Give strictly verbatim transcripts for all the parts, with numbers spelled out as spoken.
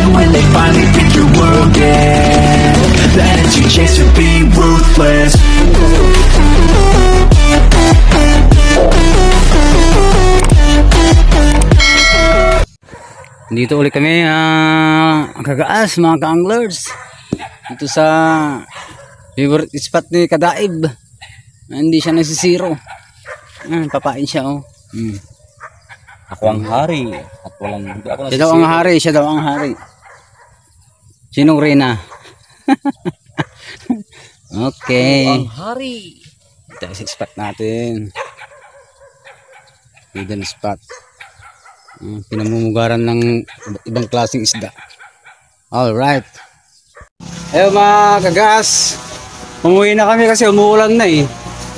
And when they finally pick your world, yeah, that's your chance to be ruthless. Dito ulit kami uh, kagaas mga ka-anglers. Dito sa favorite spot ni Kadaib. Hindi siya nasisiro. Ah, papain siya oh. Hmm. Ako ang hari at walang hindi ako nasisiro. Siya daw ang hari, siya daw ang hari. Sinong Reyna? Okay. Ang hari. Ito sa spot natin. Hidden spot. Uh, pinamumugaran ng ibang klaseng isda. Alright. Ayun mga kagas, umuwi na kami kasi umuulan na eh.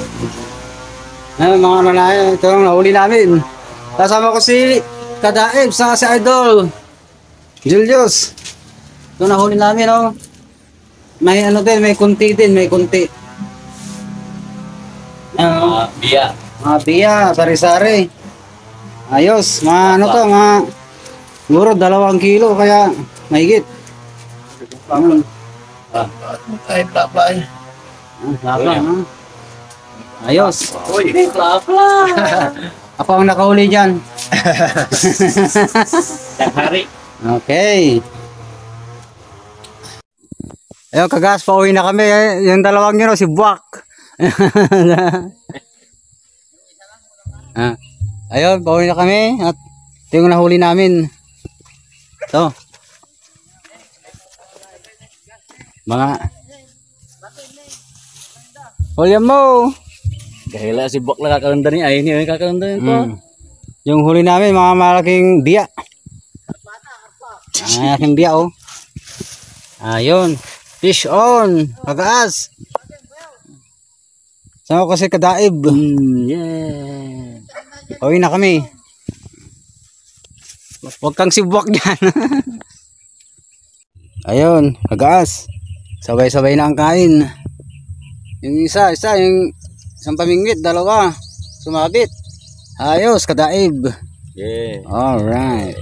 Ayun mga manay, ito ang nahuli namin. Kasama ko si Kadaib sa si Idol Julius. Ito nahuli namin oh. May ano din, may kunti din, may kunti. Uh, biya. Mga biya, sari-sari. Ayos, mga ano to, mga siguro dalawang kilo kaya mahigit. Hmm. Ay, papay. Ah, ha? Ayos. Uy, plapla. Ako ang nakahuli dyan. Hari. Okay. Ayun, kagas, pauwi na kami. Eh. Yung dalawang yun, si Buwak. ah. Ayun, pauwi na kami at ito yung nahuli namin. Ito. Mga Hulihan mo. Kahila si Bok lang kakalanda ni ay ni kakalanda nito. Mm. Yung huli namin mga malaking biya. Malaking biya oh. Ayun. Fish on. Pagaas. Sama ko kasi Kadaib. Mm, yeah. Pauwi na kami. Huwag kang sibwak dyan. Ayun, Pagaas. Sabay-sabay na ang kain. Yung isa, isa, yung isang pamingwit, dalawa. Sumabit. Ayos, Kadaib. Yeah. Alright.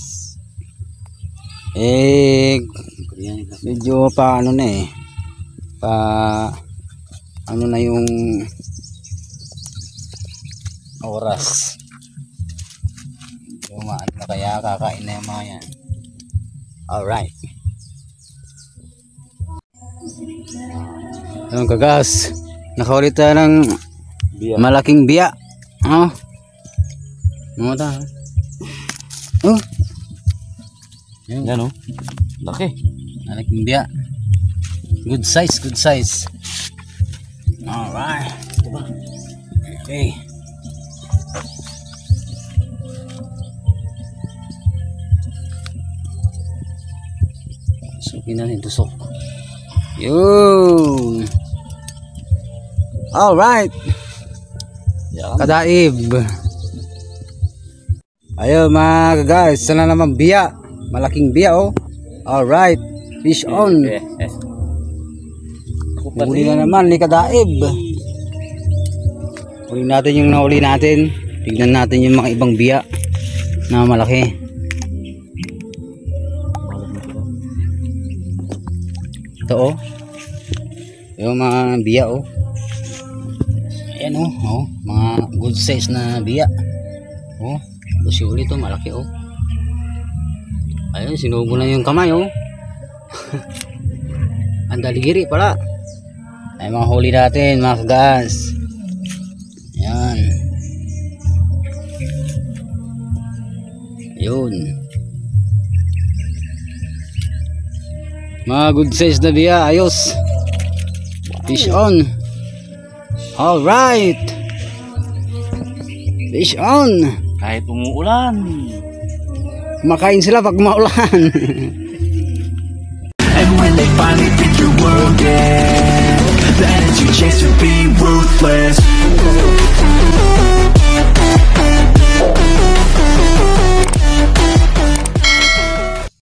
Eh, medyo pa ano na eh. Pa, ano na yung oras. Yung maano na kaya kakain na yung mga yan. Alright. Ayun kagas. Nakaulit tayo ng biya. Malaking biya. Oh. Ano ta? Oh. Yan, yan oh. Laki. Malaking biya. Good size, good size. Alright. Okay. Sukin natin tusok. Yun. Alright. Kadaib. Ayun mga guys, sana naman biya. Malaking biya oh. Alright. Fish on. Huli na naman ni Kadaib. Huli natin yung nahuli natin. Tignan natin yung mga ibang biya na malaki. Ito oh. Yung mga biya oh. Ayan oh, oh. Mga good size na biya. Oh, busi ulit oh, malaki oh. Ayun, sinubo na yung kamay oh. Ang daligiri pala. Ay mga huli natin mga kagas. Ayan. Yun. Mga good size na biya, ayos. Fish on. Alright. Fish on. Kahit umuulan. Makain sila pag maulan. And when they finally pick your world, yeah, that's your chance to be ruthless.